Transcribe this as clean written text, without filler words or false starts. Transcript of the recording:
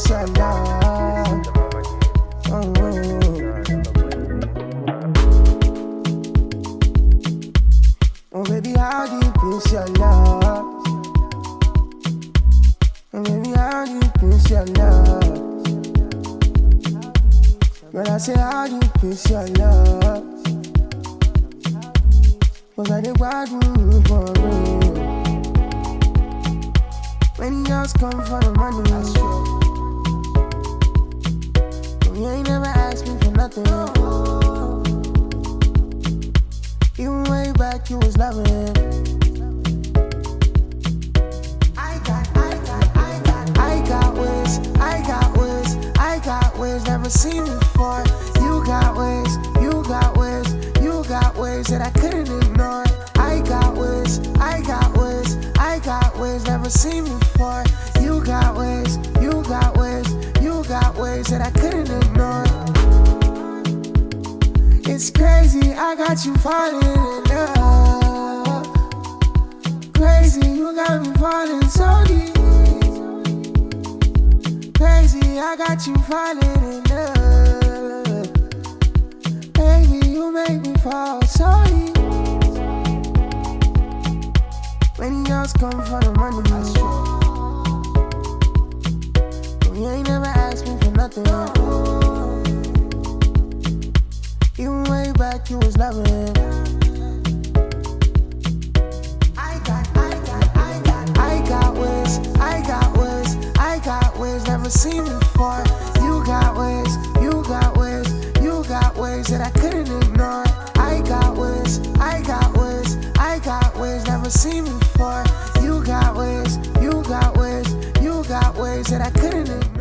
miss your love. Oh. Oh baby, how deep is your love? Oh baby, how deep is your love? When I say how deep is your love? Was I the wild room for real? Many girls come for the money, that's true. You ain't never asked me for nothing. Even way back you was loving. I got ways never seen before. You got ways that I couldn't ignore. I got ways never seen before. You got ways that I couldn't ignore. It's crazy, I got you falling in love. Crazy, you got me falling so deep. Crazy, I got you falling in love. Baby, you make me fall so deep. Many girls come for the money, that's true. You ain't never asked me for nothing. Even way back you was loving. I got ways never seen before. You got ways that I couldn't ignore. I got ways never seen before. You got ways that I couldn't ignore.